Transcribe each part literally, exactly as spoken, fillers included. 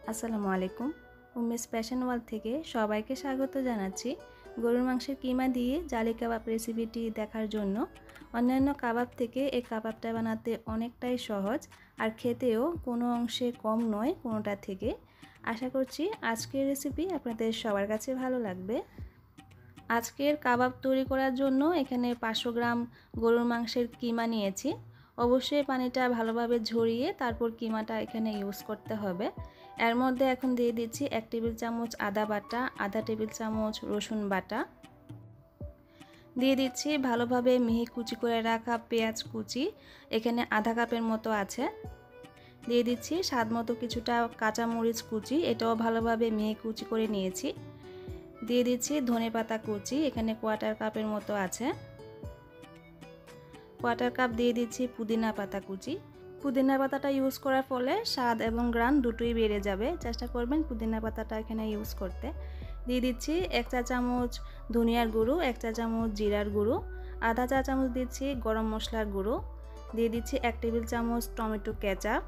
আসসালামু আলাইকুম। উম্মেস fashion world থেকে সবাইকে স্বাগত জানাচ্ছি গরুর মাংসের কিমা দিয়ে জালি কাবাব রেসিপিটি দেখার জন্য। অন্যান্য কাবাব থেকে এই কাবাবটা বানাতে অনেকটাই সহজ আর খেতেও কোনো অংশে কম নয় কোনোটা থেকে। আশা করছি আজকের রেসিপি আপনাদের সবার কাছে ভালো লাগবে। আজকের কাবাব তৈরি করার জন্য এখানে পাঁচশো গ্রাম গরুর মাংসের কিমা নিয়েছি। অবশ্যই পানিটা ভালোভাবে ঝরিয়ে তারপর কিমাটা এখানে ইউজ করতে হবে। এর মধ্যে এখন দিয়ে দিচ্ছি এক টেবিল চামচ আদা বাটা, আধা টেবিল চামচ রসুন বাটা, দিয়ে দিচ্ছি ভালোভাবে মিহি কুচি করে রাখা পেঁয়াজ কুচি, এখানে আধা কাপের মতো আছে। দিয়ে দিচ্ছি স্বাদ মতো কিছুটা কাঁচামরিচ কুচি, এটাও ভালোভাবে মিহি কুচি করে নিয়েছি। দিয়ে দিচ্ছি ধনেপাতা কুচি, এখানে কোয়ার্টার কাপের মতো আছে। কোয়ার্টার কাপ দিয়ে দিচ্ছি পুদিনা পাতা কুচি। পুদিনা পাতাটা ইউজ করার ফলে স্বাদ এবং গ্রান দুটোই বেড়ে যাবে, চেষ্টা করবেন পুদিনা পাতাটা এখানে ইউজ করতে। দিয়ে দিচ্ছি এক চা চামচ ধনিয়ার গুঁড়ো, এক চা চামচ জিরার গুঁড়ো, আধা চা চামচ দিচ্ছি গরম মশলার গুঁড়ো, দিয়ে দিচ্ছি এক টেবিল চামচ টমেটো কেচাপ,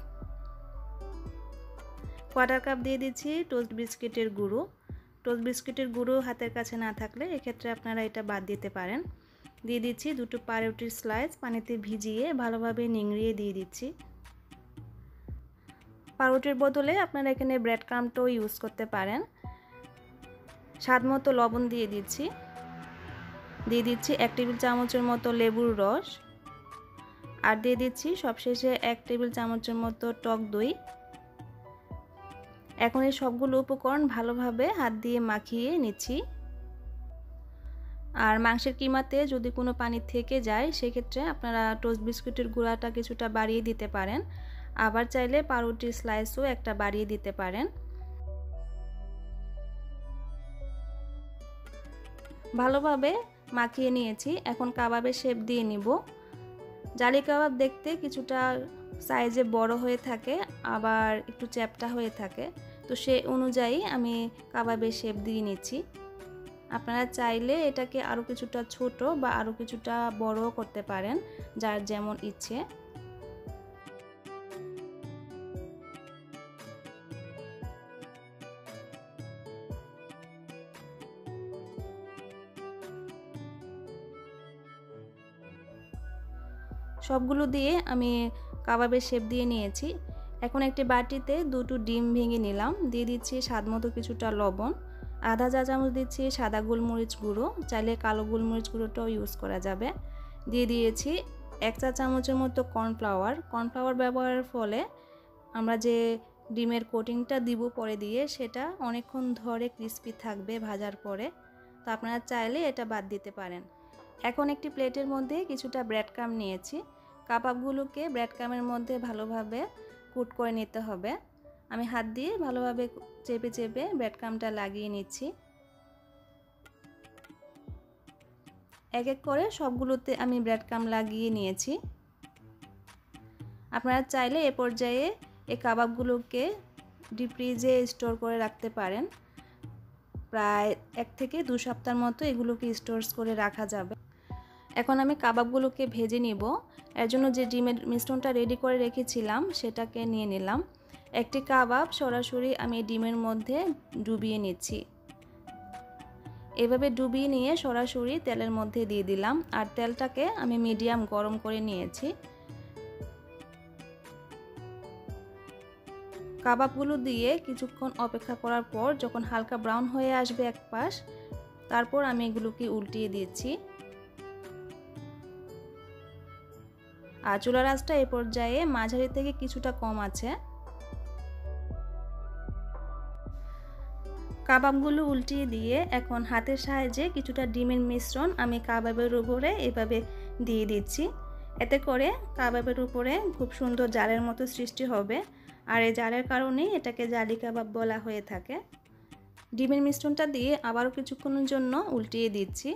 কোয়ার্টার কাপ দিয়ে দিচ্ছি টোস্ট বিস্কিটের গুঁড়ো। টোস্ট বিস্কিটের গুঁড়ো হাতের কাছে না থাকলে এক্ষেত্রে আপনারা এটা বাদ দিতে পারেন। দিয়ে দিচ্ছি দুটো পাউরুটির স্লাইস পানিতে ভিজিয়ে ভালোভাবে নিংড়িয়ে দিয়ে দিচ্ছি। পাউরুটির বদলে আপনারা এখানে ব্রেড ক্রাম্বটাও ইউজ করতে পারেন। স্বাদ মতো লবণ দিয়ে দিচ্ছি। দিয়ে দিচ্ছি এক টেবিল চামচের মতো লেবুর রস, আর দিয়ে দিচ্ছি সবশেষে এক টেবিল চামচের মতো টক দই। এখন এই সবগুলো উপকরণ ভালোভাবে হাত দিয়ে মাখিয়ে নিচ্ছি। আর মাংসের কিমাতে যদি কোনো পানি থেকে যায় সেক্ষেত্রে আপনারা টোস্ট বিস্কুটের গুঁড়াটা কিছুটা বাড়িয়ে দিতে পারেন, আবার চাইলে পাউরুটির স্লাইসও একটা বাড়িয়ে দিতে পারেন। ভালোভাবে মাখিয়ে নিয়েছি, এখন কাবাবের শেপ দিয়ে নিব। জালি কাবাব দেখতে কিছুটা সাইজে বড় হয়ে থাকে, আবার একটু চ্যাপ্টা হয়ে থাকে, তো সেই অনুযায়ী আমি কাবাবের শেপ দিয়ে নিচ্ছি। আপনারা চাইলে এটাকে আরও কিছুটা ছোট বা আরও কিছুটা বড় করতে পারেন, যার যেমন ইচ্ছে। সবগুলো দিয়ে আমি কাবাবের শেপ দিয়ে নিয়েছি। এখন একটি বাটিতে দুটো ডিম ভেঙে নিলাম, দিয়ে দিচ্ছি স্বাদ মতো কিছুটা লবণ, আধা চা চামচ দিচ্ছি সাদা গোলমরিচ গুঁড়ো, চাইলে কালো গোলমরিচ গুঁড়োটাও ইউজ করা যাবে। দিয়ে দিয়েছি এক চা চামচের মতো কর্নফ্লাওয়ার। কর্নফ্লাওয়ার ব্যবহারের ফলে আমরা যে ডিমের কোটিংটা দিব পরে দিয়ে, সেটা অনেকক্ষণ ধরে ক্রিস্পি থাকবে ভাজার পরে, তো আপনারা চাইলে এটা বাদ দিতে পারেন। এখন একটি প্লেটের মধ্যে কিছুটা ব্রেড ক্রাম্ব নিয়েছি। কাবাবগুলোকে ব্রেড ক্রাম্বের মধ্যে ভালোভাবে কুট করে নিতে হবে। আমি হাত দিয়ে ভালোভাবে চেপে চেপে ব্রেড ক্রাম্বটা লাগিয়ে নিচ্ছি। এক এক করে সবগুলোতে আমি ব্রেড ক্রাম্ব লাগিয়ে নিয়েছি। আপনারা চাইলে এ পর্যায়ে এই কাবাবগুলোকে ডিপ ফ্রিজে স্টোর করে রাখতে পারেন। প্রায় এক থেকে দু সপ্তাহের মতো এগুলোকে স্টোর করে রাখা যাবে। এখন আমি কাবাবগুলোকে ভেজে নিব। এর জন্য যে ডিমের মিশ্রণটা রেডি করে রেখেছিলাম সেটাকে নিয়ে নিলাম। একটি কাবাব সরাসরি আমি ডিমের মধ্যে ডুবিয়ে নিচ্ছি। এভাবে ডুবিয়ে নিয়ে সরাসরি তেলের মধ্যে দিয়ে দিলাম, আর তেলটাকে আমি মিডিয়াম গরম করে নিয়েছি। কাবাবগুলো দিয়ে কিছুক্ষণ অপেক্ষা করার পর যখন হালকা ব্রাউন হয়ে আসবে এক পাশ, তারপর আমি এগুলোকে উল্টিয়ে দিচ্ছি। আর চুলার আঁচটা এই পর্যায়ে মাঝারি থেকে কিছুটা কম আছে। কাবাবগুলো উল্টিয়ে দিয়ে এখন হাতের সাহায্যে কিছুটা ডিমের মিশ্রণ আমি কাবাবের উপরে এভাবে দিয়ে দিচ্ছি। এতে করে কাবাবের উপরে খুব সুন্দর জালের মতো সৃষ্টি হবে, আর এই জালের কারণেই এটাকে জালি কাবাব বলা হয়ে থাকে। ডিমের মিশ্রণটা দিয়ে আবারও কিছুক্ষণের জন্য উল্টিয়ে দিচ্ছি।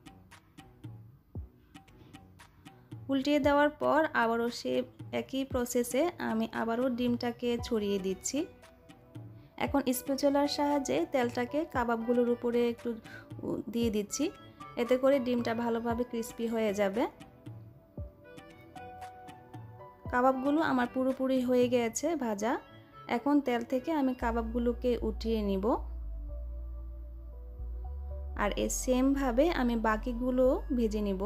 উল্টিয়ে দেওয়ার পর আবারও সে একই প্রসেসে আমি আবারও ডিমটাকে ছড়িয়ে দিচ্ছি। এখন স্প্যাচুলার সাহায্যে তেলটাকে কাবাবগুলোর উপরে একটু দিয়ে দিচ্ছি, এতে করে ডিমটা ভালোভাবে ক্রিস্পি হয়ে যাবে। কাবাবগুলো আমার পুরোপুরি হয়ে গেছে ভাজা। এখন তেল থেকে আমি কাবাবগুলোকে উঠিয়ে নিব। আর এই সেম ভাবে আমি বাকিগুলো ভেজে নিব।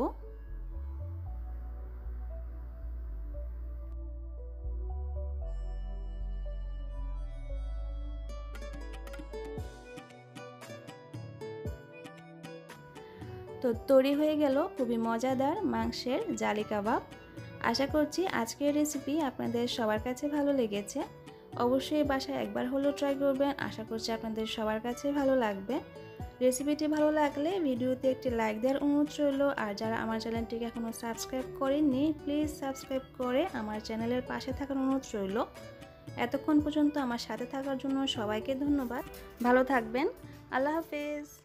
তো তৈরি হয়ে গেল খুবই মজাদার মাংসের জালি কাবাব। আশা করছি আজকের রেসিপি আপনাদের সবার কাছে ভালো লেগেছে। অবশ্যই বাসায় একবার হলেও ট্রাই করবেন। আশা করছি আপনাদের সবার কাছে ভালো লাগবে। রেসিপিটি ভালো লাগলে ভিডিওতে একটি লাইক দেওয়ার অনুরোধ রইল। আর যারা আমার চ্যানেলটিকে এখনও সাবস্ক্রাইব করেননি প্লিজ সাবস্ক্রাইব করে আমার চ্যানেলের পাশে থাকার অনুরোধ রইল। এতক্ষণ পর্যন্ত আমার সাথে থাকার জন্য সবাইকে ধন্যবাদ। ভালো থাকবেন। আল্লাহ হাফেজ।